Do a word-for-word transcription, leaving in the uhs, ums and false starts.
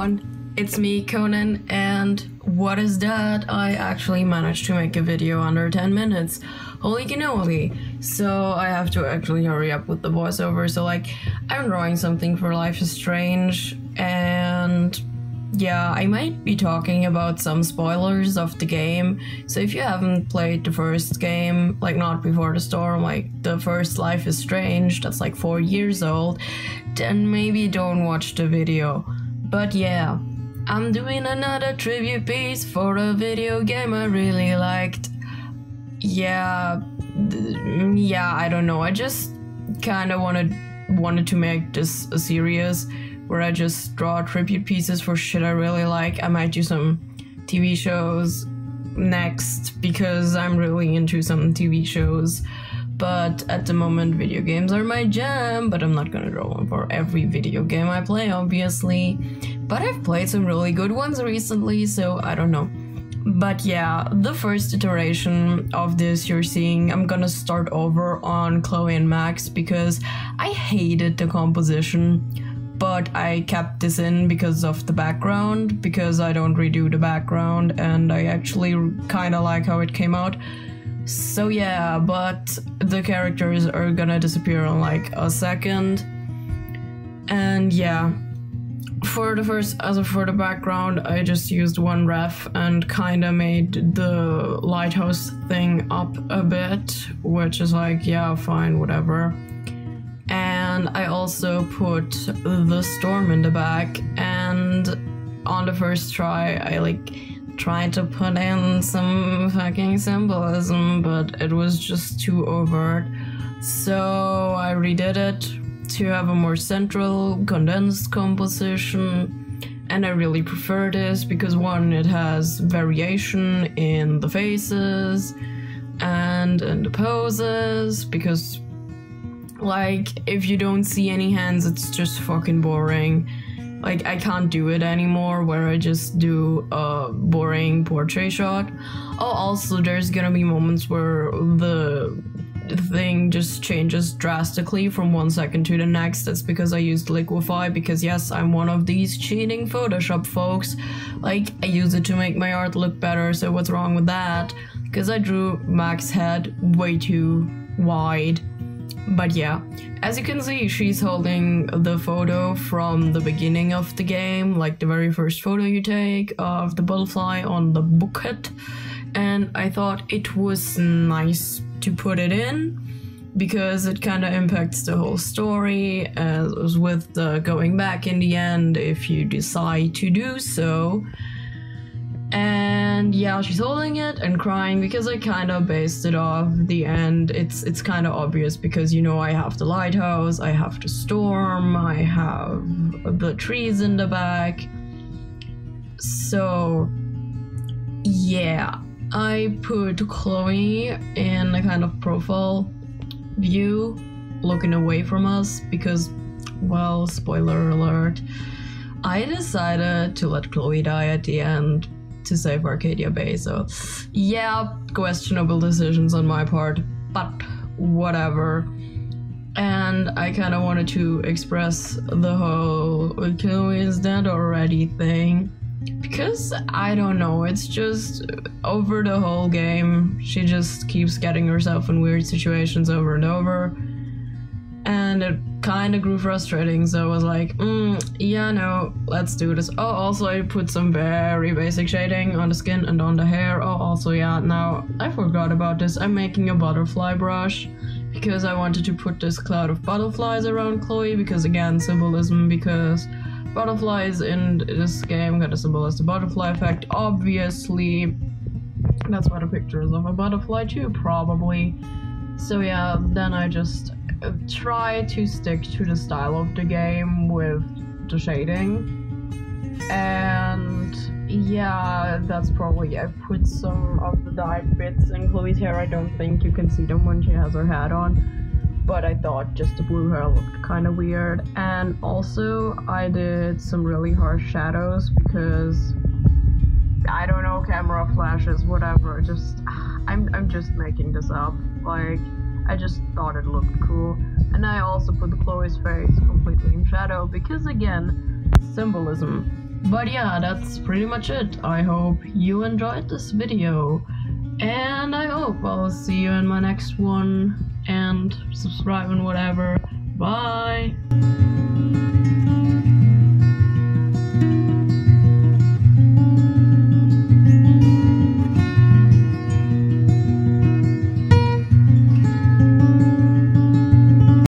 everyone, it's me, Conan, and what is that? I actually managed to make a video under ten minutes. Holy cannoli. So I have to actually hurry up with the voiceover. So like, I'm drawing something for Life is Strange, and yeah, I might be talking about some spoilers of the game. So if you haven't played the first game, like Not Before the Storm, like the first Life is Strange, that's like four years old, then maybe don't watch the video. But yeah, I'm doing another tribute piece for a video game I really liked. Yeah, yeah, I don't know, I just kinda wanted, wanted to make this a series where I just draw tribute pieces for shit I really like. I might do some T V shows next because I'm really into some T V shows. But at the moment, video games are my jam, but I'm not gonna draw one for every video game I play, obviously. But I've played some really good ones recently, so I don't know. But yeah, the first iteration of this you're seeing, I'm gonna start over on Chloe and Max because I hated the composition. But I kept this in because of the background, because I don't redo the background, and I actually kinda like how it came out. So yeah, but the characters are gonna disappear in like a second. And yeah, for the first, as for the background, I just used one ref and kinda made the lighthouse thing up a bit, which is like, yeah, fine, whatever. And I also put the storm in the back, and on the first try I like tried to put in some fucking symbolism, but it was just too overt. So I redid it to have a more central, condensed composition, and I really prefer this because one, it has variation in the faces and in the poses, because like, if you don't see any hands, it's just fucking boring. Like, I can't do it anymore where I just do a boring portrait shot. Oh, also, there's gonna be moments where the thing just changes drastically from one second to the next. That's because I used Liquify, because yes, I'm one of these cheating Photoshop folks. Like, I use it to make my art look better, so what's wrong with that? Because I drew Max's head way too wide. But yeah, as you can see, she's holding the photo from the beginning of the game, like the very first photo you take of the butterfly on the bucket. And I thought it was nice to put it in because it kind of impacts the whole story, as with the going back in the end if you decide to do so. And yeah, she's holding it and crying because I kind of based it off the end. It's it's kind of obvious because, you know, I have the lighthouse, I have the storm, I have the trees in the back. So yeah, I put Chloe in a kind of profile view, looking away from us because, well, spoiler alert, I decided to let Chloe die at the end to save Arcadia Bay, so yeah, questionable decisions on my part, but whatever. And I kind of wanted to express the whole Chloe is dead already thing, because I don't know, it's just over the whole game, she just keeps getting herself in weird situations over and over, and it kind of grew frustrating, so I was like, mm, yeah, no, let's do this. Oh, also I put some very basic shading on the skin and on the hair. Oh, also, yeah, now I forgot about this. I'm making a butterfly brush because I wanted to put this cloud of butterflies around Chloe, because again, symbolism, because butterflies in this game got to symbolize the butterfly effect, obviously. That's why the picture is of a butterfly too, probably. So yeah, then I just try to stick to the style of the game with the shading, and yeah, that's probably, I put some of the dyed bits in Chloe's hair. I don't think you can see them when she has her hat on, but I thought just the blue hair looked kind of weird. And also I did some really harsh shadows because, I don't know, camera flashes, whatever, just I'm, I'm just making this up, like, I just thought it looked cool. And I also put Chloe's face completely in shadow because, again, symbolism. But yeah, that's pretty much it. I hope you enjoyed this video, and I hope I'll see you in my next one, and subscribe and whatever. Bye!